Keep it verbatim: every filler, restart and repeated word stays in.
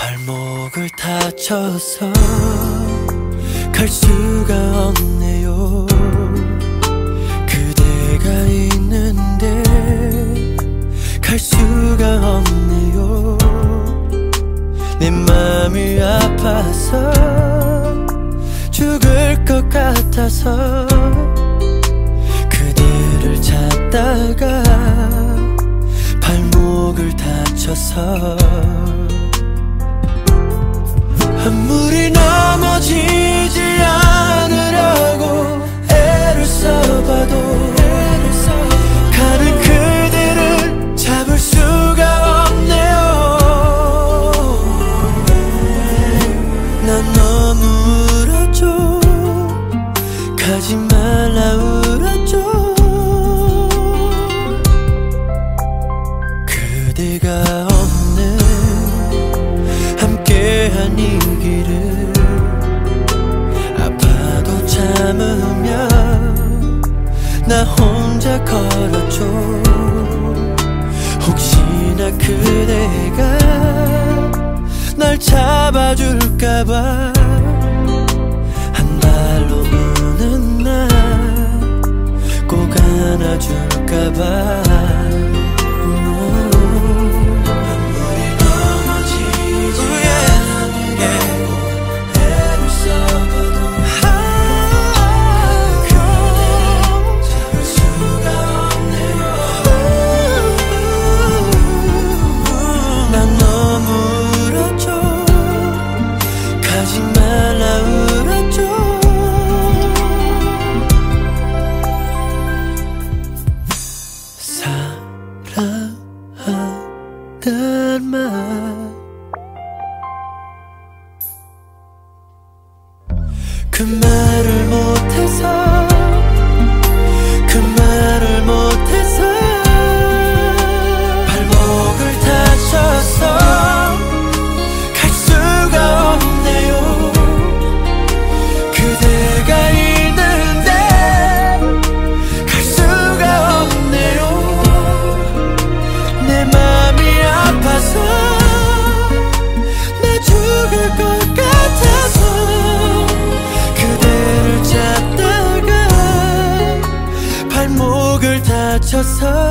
발목을 다쳐서 갈 수가 없네요. 그대가 있는데 갈 수가 없네요. 내 맘이 아파서 죽을 것 같아서 그대를 찾다가 발목을 다쳐서 아무리 넘어지지 않으려고 애를 써봐도 가는 그대를 잡을 수가 없네요. 난 너무 울었죠. 가지 말라 울었죠. 그대가 없는 함께한 이 길을 아파도 참으며 나 혼자 걸었죠. 혹시나 그대가 날 잡아줄까봐 한 발로 우는 날 꼭 안아줄까봐 사랑한단 말 그 말을 못해서 그 말을 못해서 발목을 다쳐서 갈 수가 없네요. 그대가 있는데 갈 수가 없네요. 내 맘이 아파서 나 죽을 것 같아서 그대를 찾다가 발목을 다쳐서